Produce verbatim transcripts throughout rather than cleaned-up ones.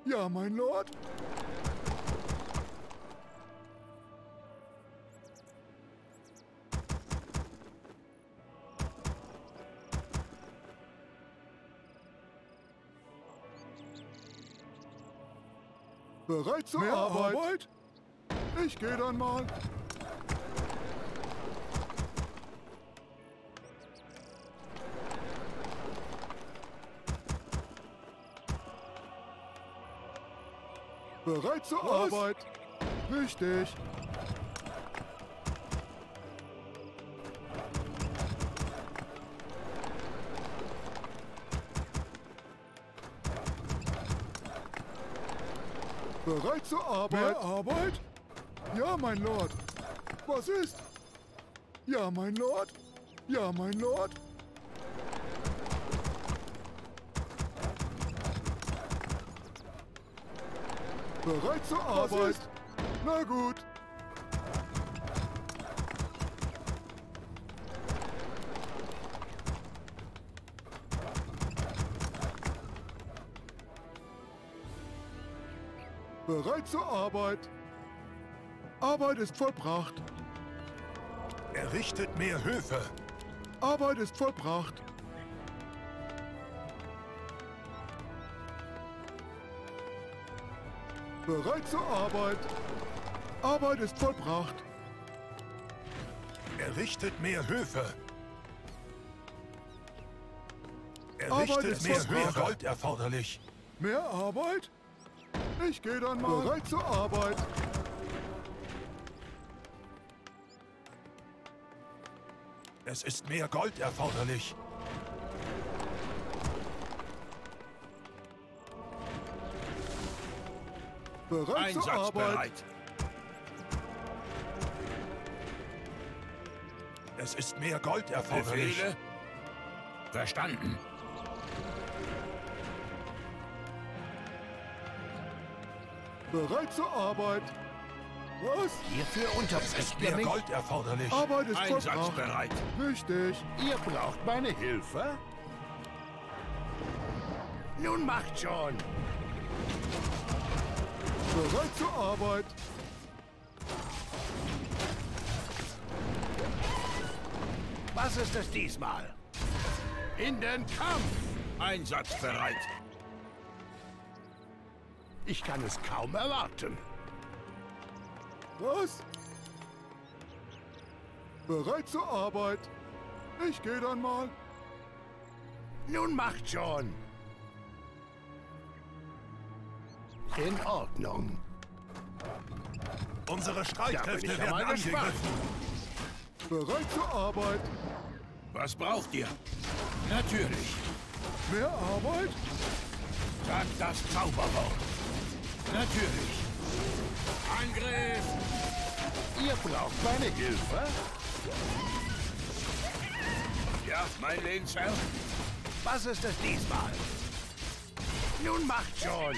Ja, mein Lord. Bereit zur Mehr Arbeit? Arbeit? Ich gehe dann mal. Bereit zur Was? Arbeit? Richtig. Bereit zur Arbeit? Mehr Arbeit? Ja, mein Lord. Was ist? Ja, mein Lord. Ja, mein Lord. Bereit zur Was Arbeit? ist? Na gut. Bereit zur Arbeit. Arbeit ist vollbracht. Errichtet mehr Höfe. Arbeit ist vollbracht. Bereit zur Arbeit. Arbeit ist vollbracht. Errichtet mehr Höfe. Arbeit Errichtet ist mehr vollbracht. Höfe. Gold erforderlich. Mehr Arbeit? Ich gehe dann mal. Bereit zur Arbeit. Es ist mehr Gold erforderlich. Bereit zur Arbeit. Einsatzbereit. Es ist mehr Gold erforderlich. Befehle? Verstanden. Bereit zur Arbeit. Was? Hierfür unterbrecht ihr Mehr mich. Gold erforderlich. Arbeit ist vollbracht. Einsatzbereit. Richtig. Ihr braucht meine Hilfe? Nun macht schon. Bereit zur Arbeit. Was ist es diesmal? In den Kampf! Einsatzbereit. Ich kann es kaum erwarten. Was? Bereit zur Arbeit. Ich gehe dann mal. Nun macht schon. In Ordnung. Unsere Da bin Streitkräfte ich ja werden mal gespannt. angegriffen. Bereit zur Arbeit. Was braucht ihr? Natürlich. Mehr Arbeit? Sagt das Zauberwort. Natürlich. Angriff! Ihr braucht meine Hilfe? Ja, mein Lehnsherr. Was ist es diesmal? Nun macht schon.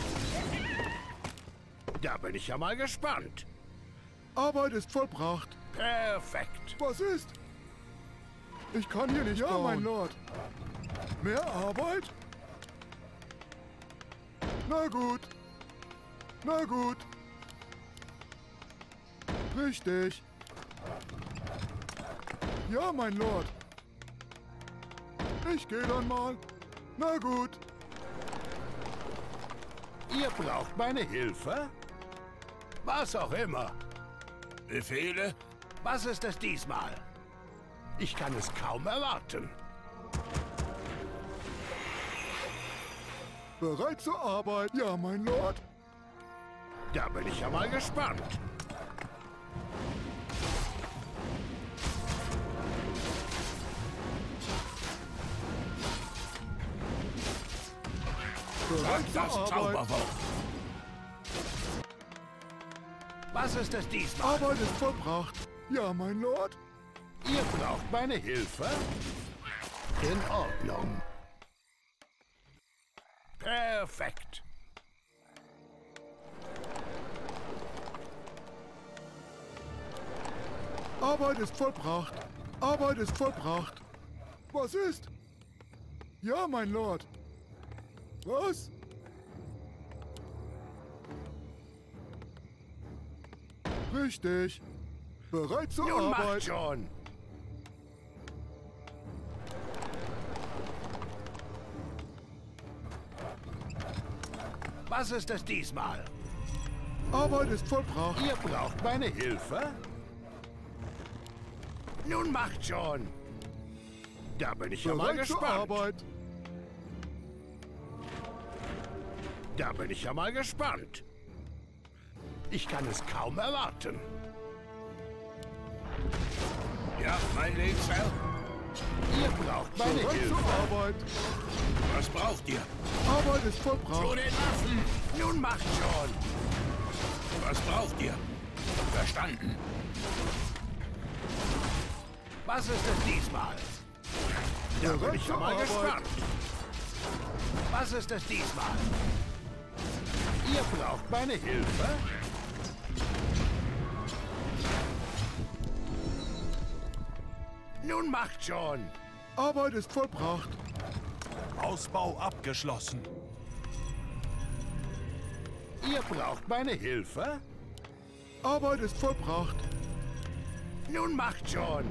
Da bin ich ja mal gespannt. Arbeit ist vollbracht. Perfekt. Was ist? Ich kann hier nicht ja, bauen. Mein Lord. Mehr Arbeit? Na gut. Na gut. Richtig. Ja, mein Lord. Ich gehe dann mal. Na gut. Ihr braucht meine Hilfe? Was auch immer. Befehle? Was ist es diesmal? Ich kann es kaum erwarten. Bereit zur Arbeit? Ja, mein Lord. Da bin ich ja mal gespannt. Bereit zur Das Arbeit. Zauberwort. Was ist es diesmal? Arbeit ist vollbracht. Ja, mein Lord. Ihr braucht meine Hilfe? In Ordnung. Perfekt. Arbeit ist vollbracht. Arbeit ist vollbracht. Was ist? Ja, mein Lord. Was? Richtig. Bereit zur Nun macht Arbeit. schon. Was ist es diesmal? Arbeit ist vollbracht. Ihr braucht meine Hilfe? Nun macht schon. Da bin ich ja mal Bereit zur gespannt. Arbeit. Da bin ich ja mal gespannt. Ich kann es kaum erwarten. Ja, mein Lehnsherr. Ihr braucht meine Bereit Hilfe. zur Arbeit. Was braucht ihr? Arbeit ist Zu vollbracht. den Waffen. Nun macht schon. Was braucht ihr? Verstanden. Was ist es diesmal? Da bin Bereit ich ja zur mal Arbeit. gespannt. Was ist es diesmal? Ihr braucht meine Hilfe? Nun macht schon. Arbeit ist vollbracht. Ausbau abgeschlossen. Ihr braucht meine Hilfe? Arbeit ist vollbracht. Nun macht schon.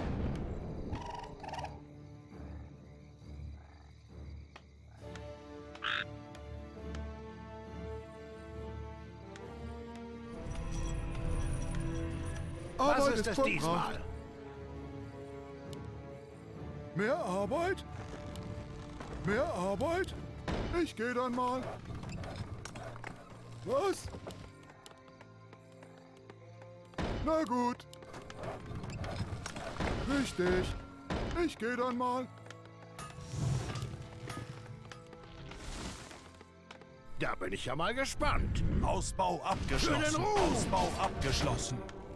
Was Arbeit ist ist es vollbracht. diesmal? Mehr Arbeit? Mehr Arbeit? Ich gehe dann mal. Was? Na gut. Richtig. Ich gehe dann mal. Da bin ich ja mal gespannt. Ausbau Für abgeschlossen. den Ruhm! Ausbau abgeschlossen.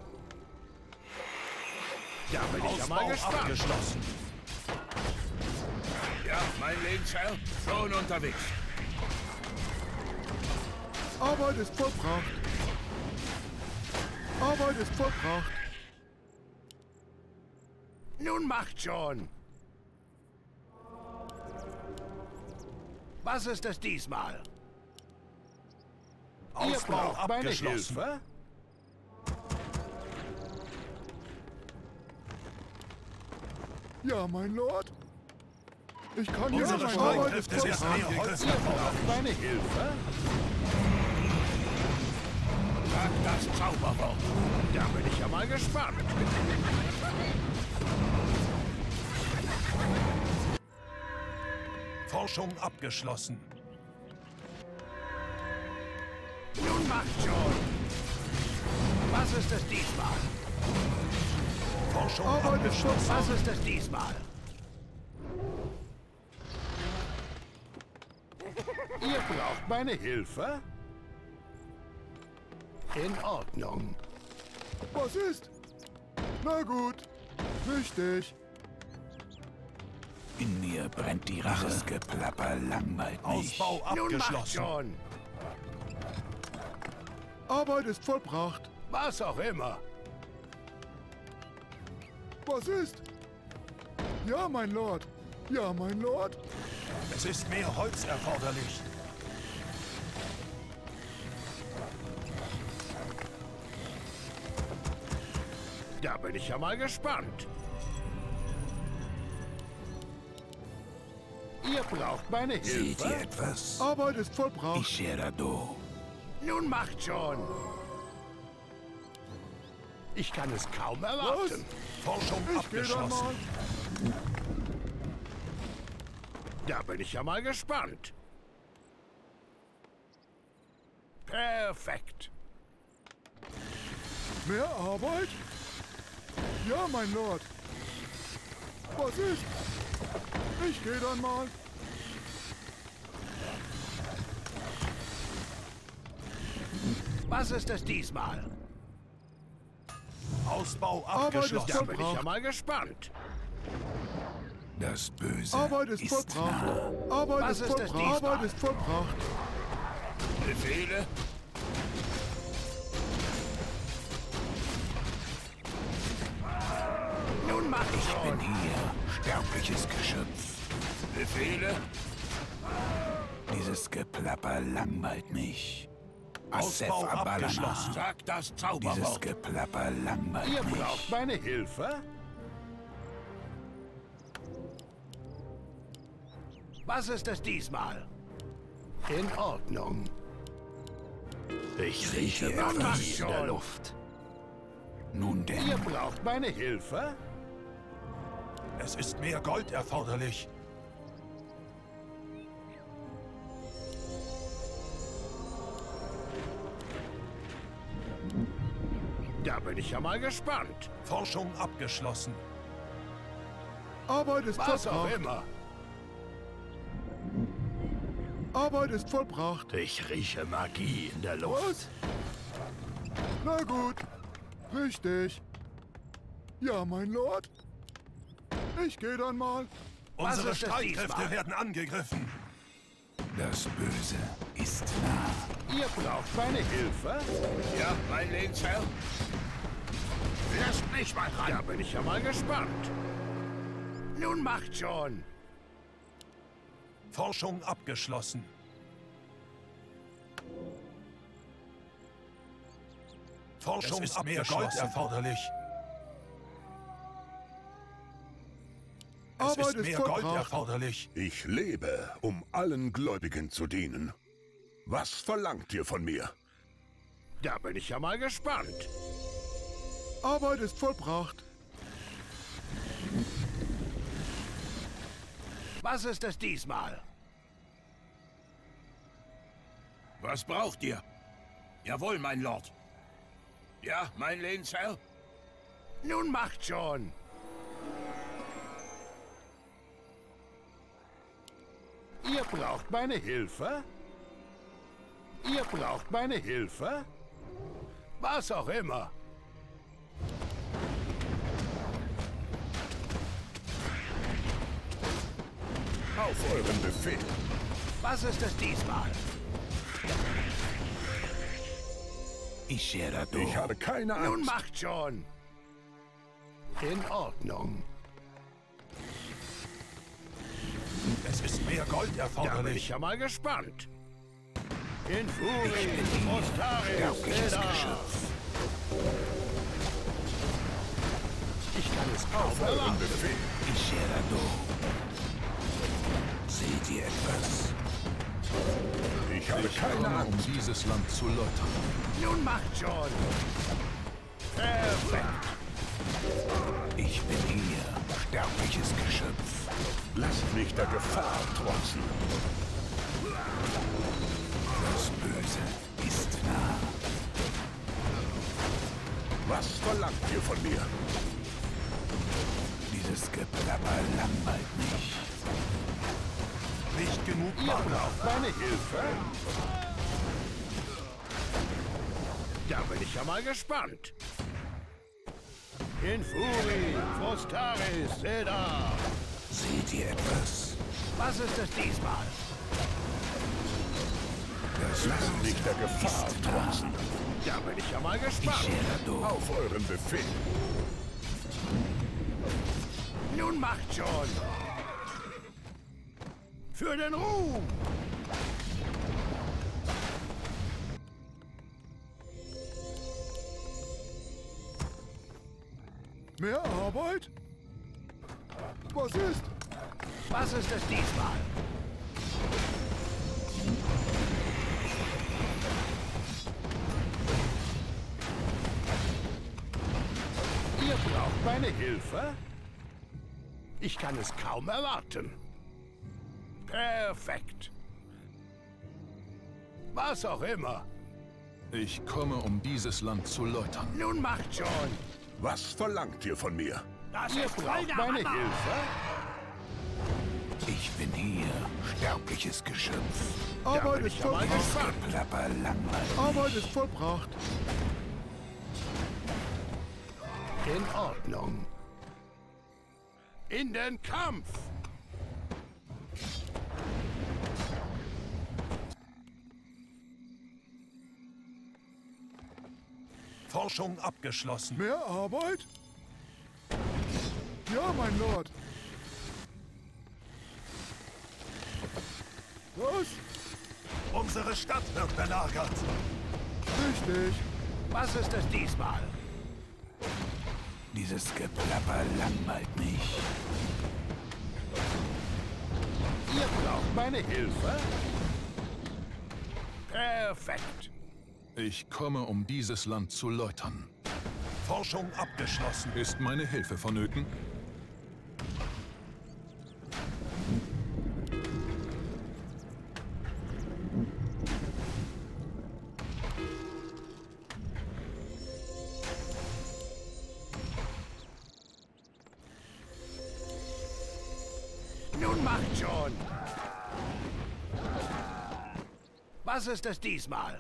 Da bin ich ja mal Ausbau gespannt. abgeschlossen. Ja, mein Lehnsherr, schon unterwegs. Arbeit ist vollbracht. Arbeit ist vollbracht. Nun macht schon. Was ist es diesmal? Ihr Ausbau braucht meine abgeschlossen. Hilfe? Ja, mein Lord. Ich kann ja, Unsere meine Arbeit ist Streitkräfte sind vollbracht. mehr Holz Ihr erfordert. braucht meine Hilfe? Sag das Zauberwort. Da bin ich ja mal gespannt. Forschung abgeschlossen. Nun macht schon. Was ist es diesmal? Forschung Arbeit ist abgeschlossen. Was ist es diesmal? Ihr braucht meine Hilfe? In Ordnung. Was ist? Na gut. Richtig. In mir brennt die Rache. Das Geplapper langweilt mich. Ausbau Nun macht abgeschlossen. schon. Arbeit ist vollbracht. Was auch immer. Was ist? Ja, mein Lord. Ja, mein Lord. Es ist mehr Holz erforderlich. Da bin ich ja mal gespannt. Ihr braucht meine Seht ihr Hilfe? etwas? Arbeit ist vollbracht. Isherado. Nun macht schon. Ich kann es kaum erwarten. Forschung Ich gehe dann abgeschlossen. mal. Da bin ich ja mal gespannt. Perfekt. Mehr Arbeit? Ja, mein Lord. Was ist? Ich gehe dann mal. Was ist es diesmal? Ausbau Arbeit ist abgeschlossen. Da bin ich ja vollbracht. mal gespannt. Das Böse Arbeit ist ist vollbracht. nah. Arbeit Was ist ist es vollbracht. diesmal? Arbeit ist vollbracht. Befehle? Nun mach ich Ich bin schon. hier, sterbliches Geschöpf. Befehle? Dieses Geplapper langweilt mich. Assef Ausbau Abalana. abgeschlossen. Sag das Dieses Zauberwort. Geplapper langweilt Ihr mich. braucht meine Hilfe? Was ist es diesmal? In Ordnung. Ich rieche Ihr Magie etwas in der Luft. Nun denn, Ihr braucht meine Hilfe? Es ist mehr Gold erforderlich. Da bin ich ja mal gespannt. Forschung abgeschlossen. Arbeit ist Was auch vollbracht. immer. Arbeit ist vollbracht. Ich rieche Magie in der Luft. Was? Na gut. Richtig. Ja, mein Lord. Ich gehe dann mal. Was Unsere ist es Streitkräfte diesmal? werden angegriffen. das Böse ist nah. Ihr braucht meine Hilfe? Ja, mein Lehnsherr. Lasst mich mal ran. Da bin ich ja mal gespannt. Nun macht schon. Forschung abgeschlossen. Forschung es ist mehr Gold erforderlich. Es Arbeit ist ist mehr Gold vollbracht. erforderlich. Ich lebe, um allen Gläubigen zu dienen. Was verlangt ihr von mir? Da bin ich ja mal gespannt. Arbeit ist vollbracht. Was ist es diesmal? Was braucht ihr? Jawohl, mein Lord. Ja, mein Lehnsherr? Nun macht schon. Ihr braucht meine Hilfe? Ihr braucht meine Hilfe? Was auch immer. Auf euren Befehl. Was ist es diesmal? Isherado. Ich habe keine Nun Angst. macht schon. In Ordnung. Es ist mehr Gold Da bin ich erforderlich. ja mal gespannt. In Furi, Ostaris, Zeda. Ich kann es kaum Auf euren erwarten. Befehl. Isherado. Seht ihr etwas? Ich habe keine Um Angst. dieses Land zu läutern. Nun macht schon. Perfekt. Ich bin hier, sterbliches Geschöpf. Lasst mich der Gefahr trotzen. Das Böse ist nah. Was verlangt ihr von mir? Dieses Geplapper langweilt mich. Nicht genug Ihr Mana. braucht meine Hilfe? Da bin ich ja mal gespannt. In Furi, Frostaris, Zeda. Seht ihr etwas? Was ist es diesmal? Das Lasst mich der Gefahr ist nah. trotzen. Da bin ich ja mal gespannt. Isherado. Auf euren Befehl. Nun macht schon. Für den Ruhm. Mehr Arbeit? Was ist? Was ist es diesmal? Ihr braucht meine Hilfe? Ich kann es kaum erwarten. Perfekt. Was auch immer. Ich komme, um dieses Land zu läutern. Nun macht schon. Was verlangt ihr von mir? Ihr braucht meine Hilfe? Ich bin hier, sterbliches Geschöpf. Da Arbeit bin ist ich ja mal vollbracht. gespannt. Geplapper langweilt. Arbeit ist vollbracht. In Ordnung. In den Kampf! Forschung abgeschlossen. Mehr Arbeit? Ja, mein Lord. Was? Unsere Stadt wird belagert. Richtig. Was ist es diesmal? Dieses Geplapper langweilt mich. Ihr braucht meine Hilfe? Perfekt. Ich komme, um dieses Land zu läutern. Forschung abgeschlossen. Ist meine Hilfe vonnöten? Nun macht schon. Was ist es diesmal?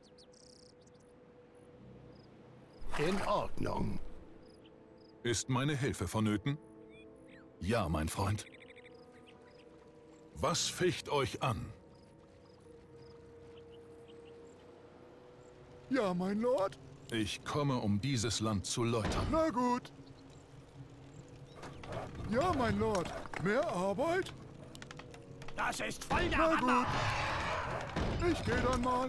In Ordnung. Ist meine Hilfe vonnöten? Ja, mein Freund. Was ficht euch an? Ja, mein Lord. Ich komme, um dieses Land zu läutern. Na gut. Ja, mein Lord. Mehr Arbeit? Das ist voll der Na Hammer. gut. Ich gehe dann mal.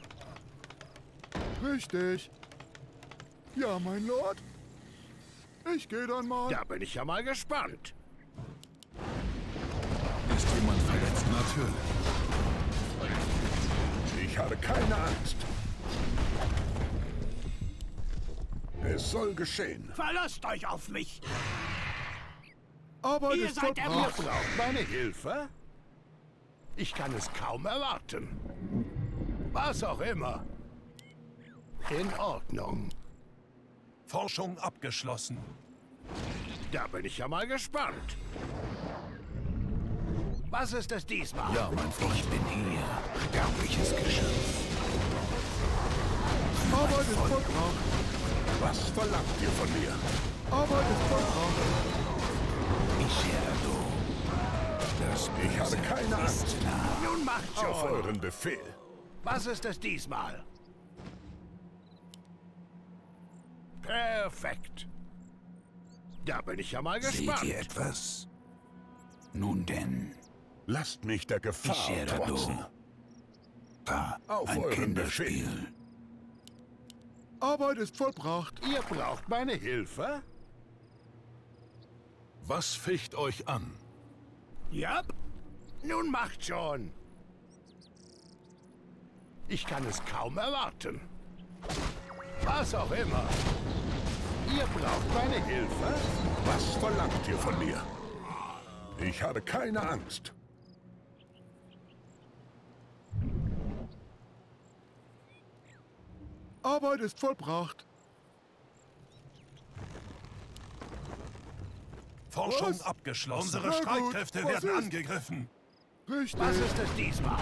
Richtig. Ja, mein Lord. Ich gehe dann mal. Da bin ich ja mal gespannt. Ist jemand verletzt? Natürlich. Ich habe keine Angst. Es soll geschehen. Verlasst euch auf mich. Arbeit Ihr ist seid der Ihr vollbracht. Boss. braucht meine Hilfe? Ich kann es kaum erwarten. Was auch immer. In Ordnung. Forschung abgeschlossen. Da bin ich ja mal gespannt. Was ist es diesmal? Ja, mein Freund. Ich bin hier. Sterbliches Geschöpf. Arbeit ist vollbracht. Was verlangt ihr von mir? Arbeit ist vollbracht. Miserado. Das Ich habe Böse keine Angst. ist nah. Nun macht Auf schon. euren Befehl. Was ist es diesmal? Perfekt. Da bin ich ja mal gespannt. Seht ihr etwas? Nun denn, Lasst mich der Gefahr Miserado. trotzen. da Auf ein euren Kinderspiel. Arbeit ist vollbracht. Ihr braucht meine Hilfe? Was ficht euch an? Ja. Nun macht schon. Ich kann es kaum erwarten. Was auch immer. Ihr braucht meine Hilfe? Was verlangt ihr von mir? Ich habe keine Angst. Arbeit ist vollbracht. Forschung Was? abgeschlossen. Unsere Na gut, Streitkräfte was werden ist? angegriffen. Richtig. Was ist es diesmal?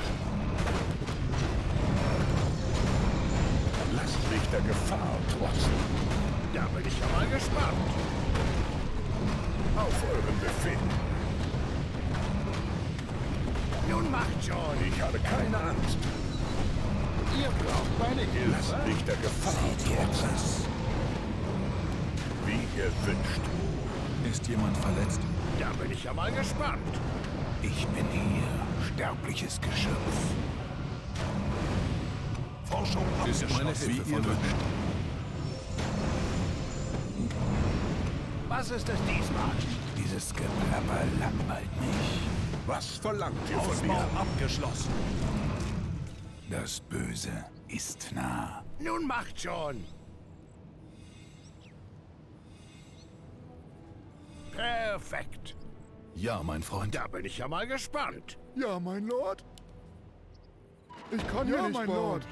Lasst mich der Gefahr trotzen. Da bin ich ja mal gespannt. Auf euren Befehl. Nun macht schon. Ich habe keine Angst. Ihr braucht meine Hilfe? Lasst mich der Gefahr Seht ihr trotzen. etwas? Wie ihr wünscht. Ist jemand verletzt? Da bin ich ja mal gespannt. Ich bin hier. Sterbliches Geschöpf. Forschung Ist meine abgeschlossen. Hilfe vonnöten? Was ist es diesmal? Dieses Geplapper langweilt mich. Was verlangt ihr von Ausbau mir? abgeschlossen. Das Böse ist nah. Nun macht schon. Perfekt. Ja, mein Freund. Da bin ich ja mal gespannt. Ja, mein Lord. Ich kann ja, Ja, nicht mein bauen. Lord.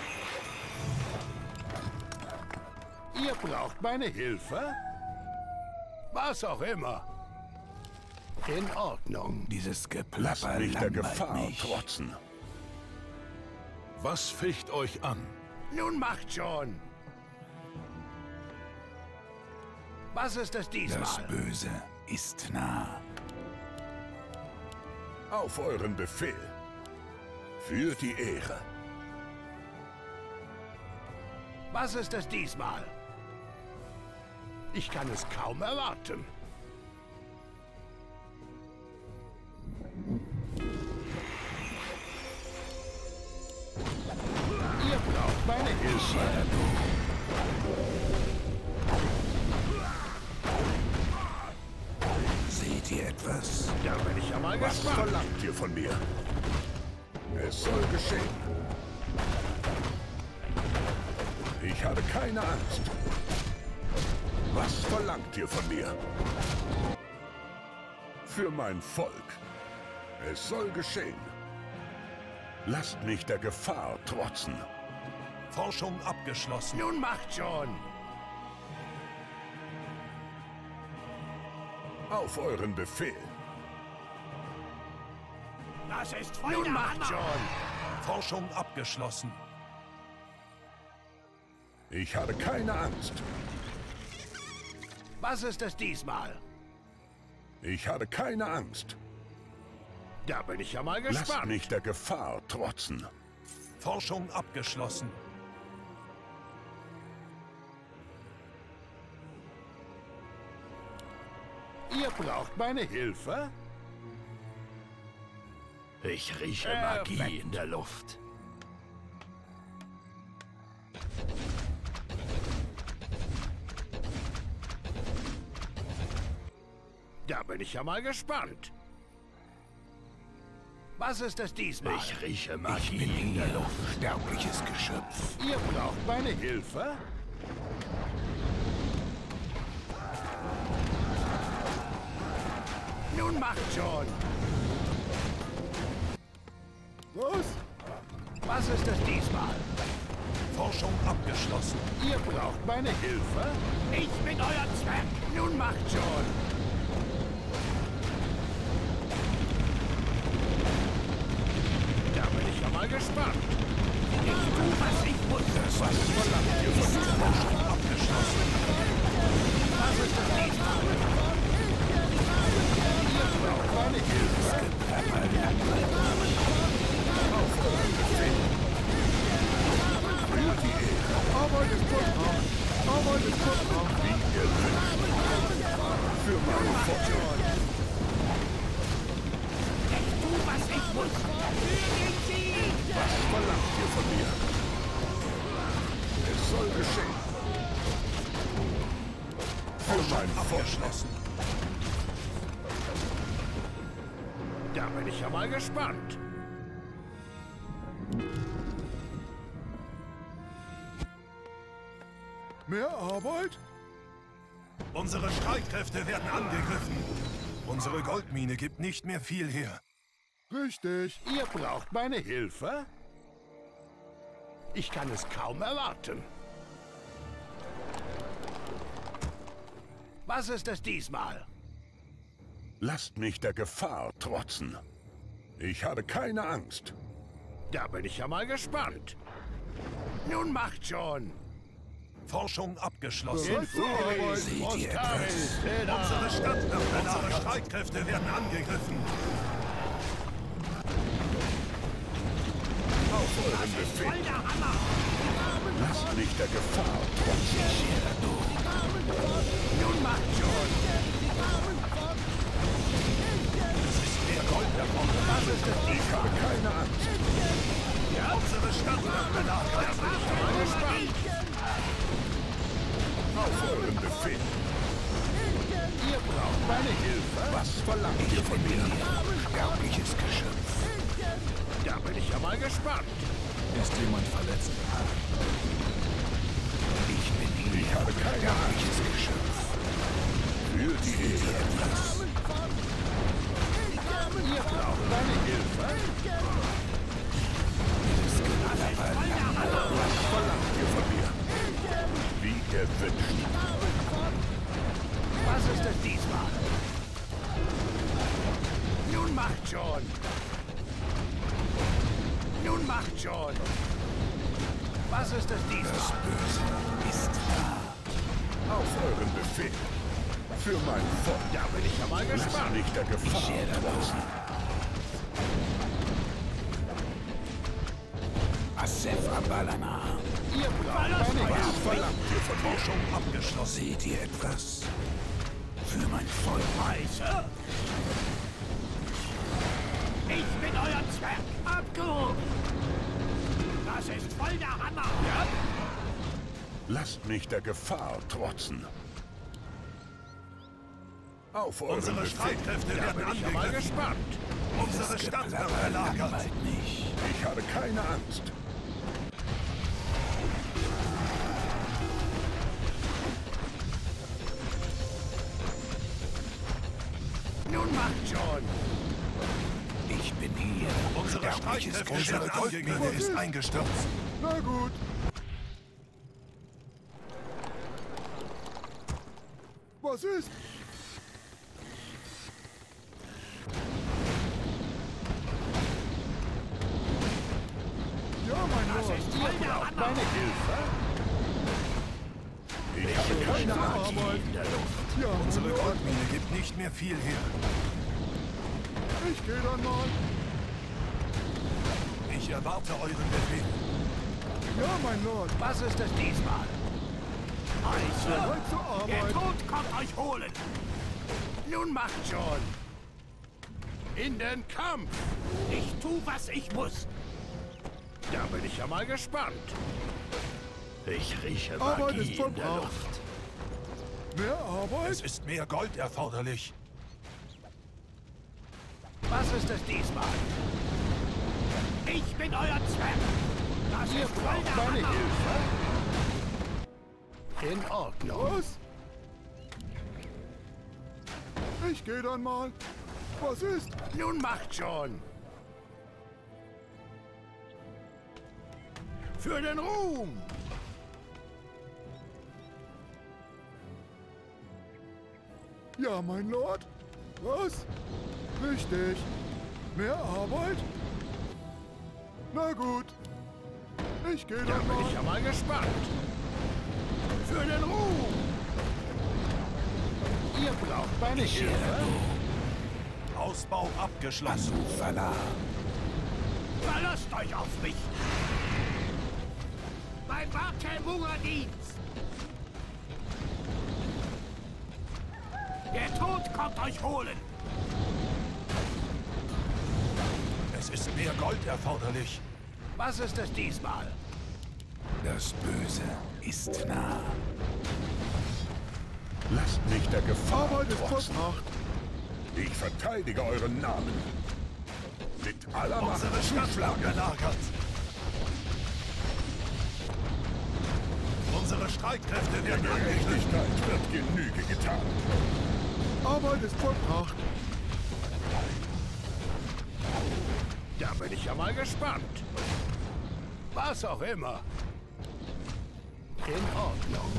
Ihr braucht meine Hilfe? Was auch immer. In Ordnung. Dieses Lasst Geplapper mich der langweilt Gefahr mich. trotzen. Was ficht euch an? Nun macht schon. Was ist es Das diesmal? Böse ist nah. Auf euren Befehl. Für die Ehre. Was ist es diesmal? Ich kann es kaum erwarten. Ihr braucht meine Hilfe? Hilfe? Seht ihr etwas? Da bin ich ja mal Was gespannt. verlangt ihr von mir? Es soll geschehen. Ich habe keine Angst. Was verlangt ihr von mir? Für mein Volk. Es soll geschehen. Lasst mich der Gefahr trotzen. Forschung abgeschlossen. Nun macht schon. Auf euren Befehl. Das ist voll Nun der macht Hammer. schon. Forschung abgeschlossen. Ich habe keine Angst. Was ist es diesmal? Ich habe keine Angst. Da bin ich ja mal Lasst gespannt. mich der Gefahr trotzen. Forschung abgeschlossen. Ihr braucht meine Hilfe? Ich rieche Perfekt. Magie in der Luft. Da bin ich ja mal gespannt. Was ist es diesmal? Ich rieche Magie in der Luft. Sterbliches Geschöpf. Ihr braucht meine Hilfe? Nun macht schon. Was? Was ist es diesmal? Forschung abgeschlossen. Ihr braucht meine Hilfe? Ich bin euer Zwerg. Nun macht schon. Da bin ich ja mal gespannt. Ich tu, was ich muss. Was verlangt ihr von mir? Forschung abgeschlossen. Was ist es diesmal? Ihr braucht meine Hilfe? Auf euren Befehl. Für die Ehre. Arbeit ist vollbracht. Arbeit ist vollbracht. Wie ihr wünscht. Für mein Volk. Ich tu, was ich muss. Was verlangt ihr von mir? Es soll geschehen. Für mein Volk. Abgeschlossen. Da bin ich ja mal gespannt. Mehr Arbeit? Unsere Streitkräfte werden angegriffen. Unsere Goldmine gibt nicht mehr viel her. Richtig. Ihr braucht meine Hilfe? Ich kann es kaum erwarten. Was ist es diesmal? Lasst mich der Gefahr trotzen. Ich habe keine Angst. Da bin ich ja mal gespannt. Nun macht schon. Forschung abgeschlossen. Bereit zur Arbeit. Seht ihr etwas? Unsere Stadt wird Unsere Streitkräfte werden angegriffen. Auf euren Befehl. Voll der Hammer. Lasst mich der Gefahr trotzen. Nun macht schon. Es ist mehr Gold davon. Was ist es Ich diesmal? habe keine Angst. Unsere Stadt wird belagert. Mal gespannt. Auf euren Befehl. Ihr braucht meine Hilfe? Was verlangt ihr von mir? Sterbliches Geschöpf. Da bin ich ja mal gespannt. Ist jemand verletzt? Ich bin hier. Ich habe keine Angst. Sterbliches Geschöpf. Für die Ehre. Ihr braucht meine Hilfe? Was verlangt ihr von mir? Wie ihr wünscht. Was ist es diesmal? Nun macht schon. Nun macht schon. Was ist es diesmal? Ist da. Auf euren Befehl. Für mein Volk. Da bin ich ja mal Lasst gespannt. mich der Gefahr trotzen. Asef Abalana. Ihr braucht meine Hilfe? Was verlangt ihr von mir? Forschung abgeschlossen. Seht ihr etwas? Für mein Volk. Weise. Ich bin euer Zwerg. Abgehoben. Das ist voll der Hammer. Ja? Lasst mich der Gefahr trotzen. Auf euren Unsere Befehl. Streitkräfte Da werden bin ich ja mal angegriffen. gespannt. Unsere Stadt wird belagert. Langweilt mich. Ich habe keine Angst. Nun macht schon. Ich bin hier. Unsere Sterbliches Streitkräfte Unsere werden angegriffen. Goldmine ist ist eingestürzt. Na gut. Was ist? Ja, mein Lord. Ihr braucht meine Hilfe. Ich habe keine Angst. Arbeit. Ja, mein Unsere Lord. Goldmine gibt nicht mehr viel her. Ich gehe dann mal. Ich erwarte euren Befehl. Ja, mein Lord. Was ist es diesmal? Eise. Bereit zur Der Arbeit. Tod kommt euch holen. Nun macht schon. In den Kampf. Ich tu, was ich muss. Da bin ich ja mal gespannt. Ich rieche Arbeit Magie ist in der vollbracht. Luft. Mehr Arbeit? Es ist mehr Gold erforderlich. Was ist es diesmal? Ich bin euer Zwerg. Das Ihr ist braucht meine meine Hilfe. In Ordnung. Was? Ich gehe dann mal. Was ist? Nun macht schon. Für den Ruhm. Ja, mein Lord. Was? Richtig. Mehr Arbeit? Na gut. Ich gehe Da dann bin ich mal. ja mal gespannt. Für den Ruhm. Ihr braucht meine Hilfe. Ausbau abgeschlossen. Anufala. Verlasst euch auf mich. Mein Bartel Mungerdienst. Der Tod kommt euch holen. Es ist mehr Gold erforderlich. Was ist es diesmal? Das Böse ist nah. Lasst mich der Gefahr Arbeit ist trotzen. vollbracht. Ich verteidige euren Namen. Mit aller Macht Unsere Stadt wird zuschlagen. belagert. Unsere Streitkräfte Der werden angegriffen. Gerechtigkeit wird Genüge getan. Arbeit ist vollbracht. Da bin ich ja mal gespannt. Was auch immer. In Ordnung.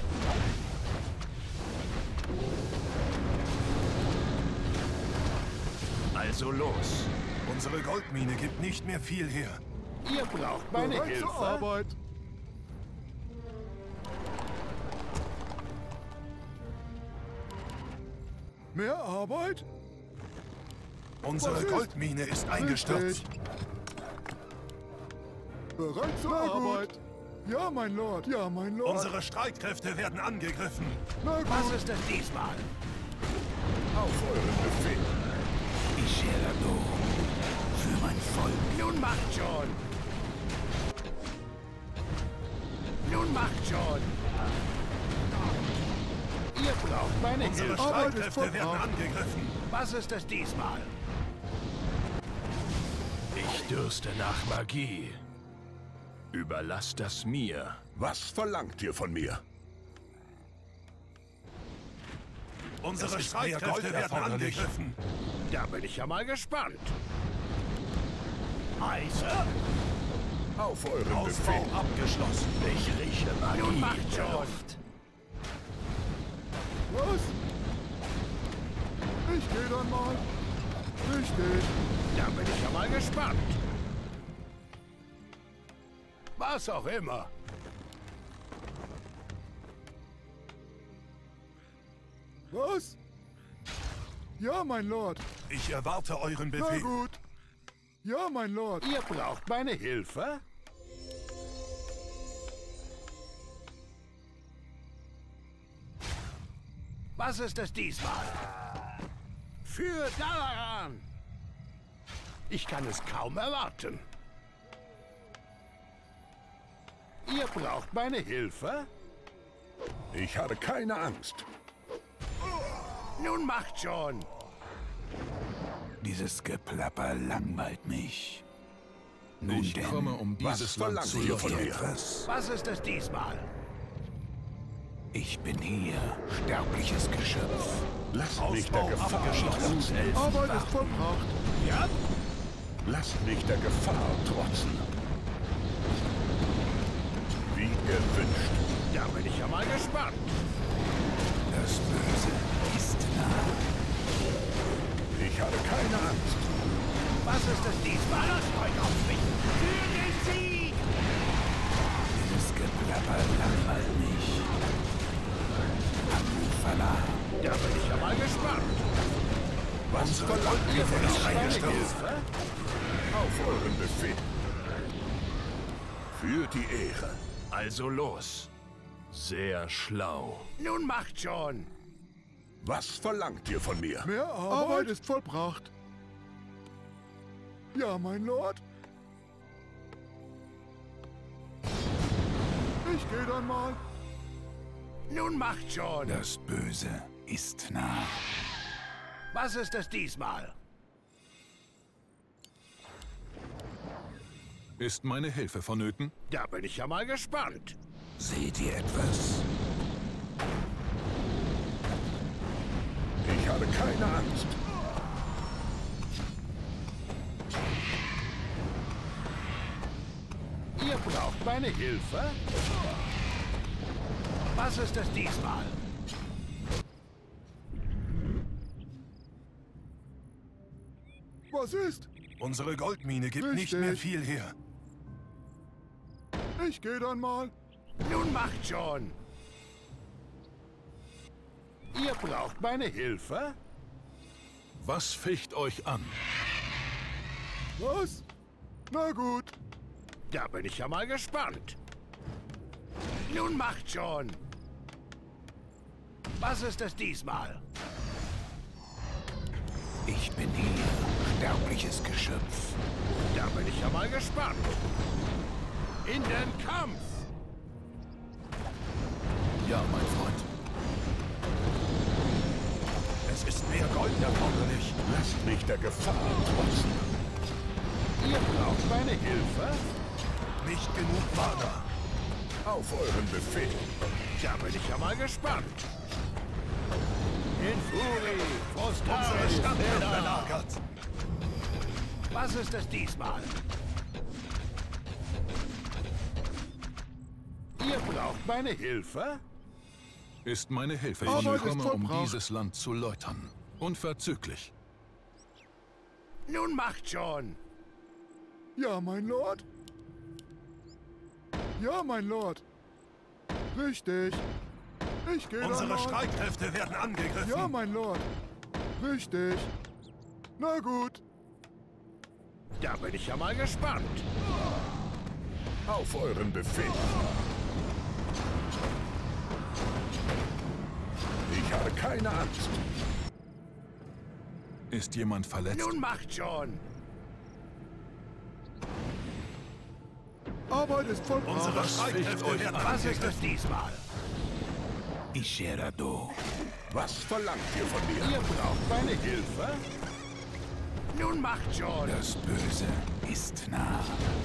Also los. Unsere Goldmine gibt nicht mehr viel her. Ihr braucht meine Bereit zur Hilfe. Arbeit. Mehr Arbeit? Unsere Was ist? Goldmine ist eingestürzt. Richtig. Bereit zur Na gut. Arbeit. Ja, mein Lord. Ja, mein Lord. Unsere Streitkräfte werden angegriffen. Na gut. Was ist es diesmal? Auf euren Befehl. Ischelado. Für mein Volk. Nun macht schon. Nun macht schon. Ihr braucht meine Unsere Hilfe. Arbeit ist Streitkräfte werden vollbracht. angegriffen. Was ist es diesmal? Ich dürste nach Magie. Überlasst das mir. Was verlangt ihr von mir? Unsere Es ist mehr Gold Streitkräfte werden erforderlich. angegriffen. Da bin ich ja mal gespannt. Eise, Auf euren Ausbau Befehl. abgeschlossen. ich rieche Magie. Nun macht schon. Was? Ich gehe dann mal. Richtig. Da bin ich ja mal gespannt. Was auch immer. Was? Ja, mein Lord. Ich erwarte euren Na Befehl. gut. Ja, mein Lord. Ihr braucht meine Hilfe? Was ist es diesmal? Für Dalaran! Ich kann es kaum erwarten. Ihr braucht meine Hilfe? Ich habe keine Angst. Nun macht schon. Dieses Geplapper langweilt mich. Nun Ich denn, komme, um was dieses Land verlangt zu ihr von läutern. mir? etwas. Was ist es diesmal? Ich bin hier, sterbliches Geschöpf. Lasst mich der Gefahr trotzen. Arbeit ist vollbracht. Ja? Lasst mich der Gefahr trotzen. Wie ihr wünscht. Da bin ich ja mal gespannt. Das Böse ist nah. Ich habe keine Angst. Was ist es diesmal? Lasst euch auf mich. Für den Sieg! Dieses Geplapper langweilt mich. Amufala. Da bin ich ja mal gespannt. Was verlangt ihr von uns? Meine Hilfe? Auf euren Befehl. Für die Ehre. Also los. Sehr schlau. Nun macht schon. Was verlangt ihr von mir? Mehr Arbeit Arbeit? ist vollbracht. Ja, mein Lord. Ich gehe dann mal. Nun macht schon. Das Böse ist nah. Was ist es diesmal? Ist meine Hilfe vonnöten? Da bin ich ja mal gespannt. Seht ihr etwas? Ich habe keine Angst. Ihr braucht meine Hilfe? Was ist es diesmal? Was ist? Unsere Goldmine gibt nicht Richtig. mehr viel her. Ich gehe dann mal. Nun macht schon. Ihr braucht meine Hilfe? Was ficht euch an? Was? Na gut. Da bin ich ja mal gespannt. Nun macht schon. Was ist es diesmal? Ich bin hier, sterbliches Geschöpf. Da bin ich ja mal gespannt. In den Kampf! Ja, mein Freund. Es ist mehr Gold erforderlich. Lasst mich der Gefahr trotzen. Ihr braucht meine Hilfe? Nicht genug Mana. Auf euren Befehl. Da bin ich ja mal gespannt. In Fury, Unsere Frostral, Stadt wird Felder. belagert. Was ist es diesmal? Ihr braucht meine Hilfe? Ist meine Hilfe. Ich Arbeit ist komme, um vollbracht. dieses Land zu läutern. Unverzüglich. Nun macht schon. Ja, mein Lord. Ja, mein Lord. Richtig. Ich gehe dann Unsere mal. Streitkräfte werden angegriffen. Ja, mein Lord. Richtig. Na gut. Da bin ich ja mal gespannt. Auf euren Befehl. Ich habe keine Angst. Ist jemand verletzt? Nun macht schon. Arbeit ist vollbracht. Unsere Streitkräfte euch werden Was ist es angegriffen. diesmal? Isherado. Was verlangt ihr von mir? Ihr braucht meine Hilfe? Nun macht schon. Das Böse ist nah.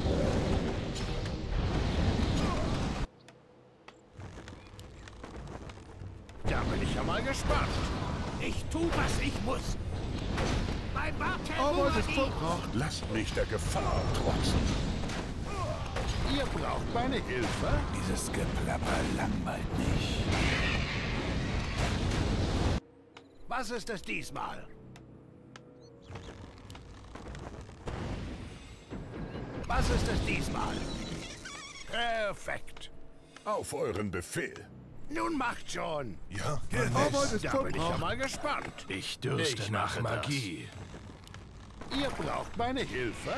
Da bin ich ja mal gespannt. Ich tu, was ich muss. Mein Arbeit ist Bartel vollbracht. Lasst mich der Gefahr trotzen. Ihr braucht meine Hilfe? Dieses Geplapper langweilt mich. Was ist es diesmal? Was ist es diesmal? Perfekt. Auf euren Befehl. Nun macht schon. Ja, geht Arbeit nicht. ist Da bin ich ja vollbracht. mal gespannt. Ich dürste Ich nach mache das. Magie. Ihr braucht meine Hilfe?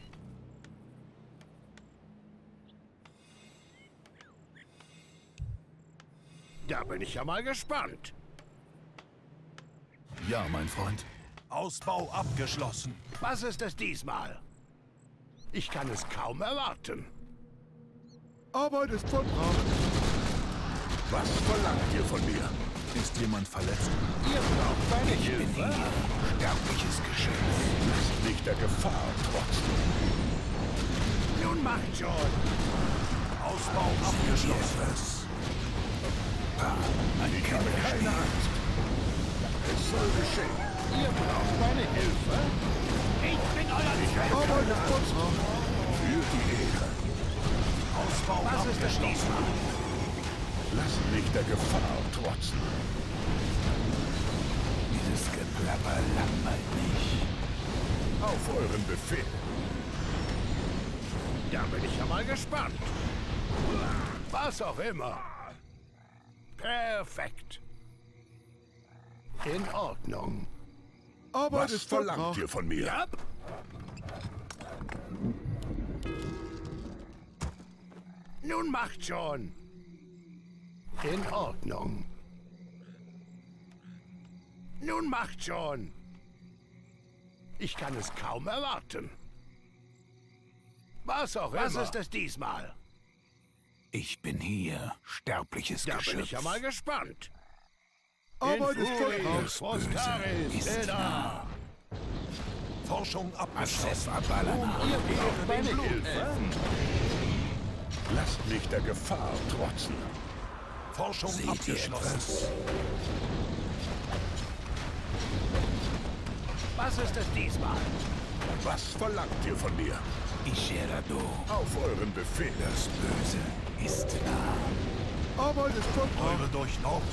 Da bin ich ja mal gespannt. Ja, mein Freund. Ausbau abgeschlossen. Was ist es diesmal? Ich kann es kaum erwarten. Arbeit ist vollbracht. Was verlangt ihr von mir? Ist jemand verletzt? Ihr braucht meine Ich bin Hilfe. hier, sterbliches Geschöpf. Lasst nicht der Gefahr trotzen. Nun macht schon. Ausbau Abgeschlossen. Ah, ein Ich habe keine Angst. Es soll geschehen. Ihr braucht meine Hilfe. Ich bin euer Zwerg. Arbeit ist Fortschritt. Für die Ehre. Ausbau Was ist es diesmal? Lasst nicht der Gefahr trotzen. Dieses Geplapper langweilt mich. Auf euren Befehl. Da bin ich ja mal gespannt. Was auch immer. Perfekt. In Ordnung. Arbeit Was ist verlangt vollbracht. ihr von mir? Ja. Nun macht schon. In Ordnung. Nun macht schon. Ich kann es kaum erwarten. Was auch immer. Was ist es diesmal? Ich bin hier, sterbliches Da Geschöpf. bin ich ja mal gespannt. Arbeit ist Infurius vollbracht. Frostaris ist Edda. Forschung abgeschlossen. Chef Abalana. Ihr braucht meine Hilfe. Lasst nicht der Gefahr trotzen. Forschung Seht ihr abgeschlossen. etwas? Was ist es diesmal? Was verlangt ihr von mir? Isherado. Auf euren Befehl. Das Böse ist nah. Arbeit ist vollbracht. Eure Durchlaucht.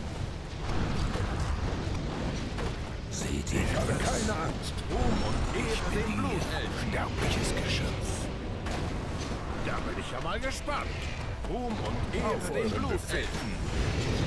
Seht ihr Ich habe etwas? keine Angst. Ich bin hier, sterbliches Geschöpf. Da bin ich ja mal gespannt. Ruhm und Auf Ehre den euren Blut. Befehl.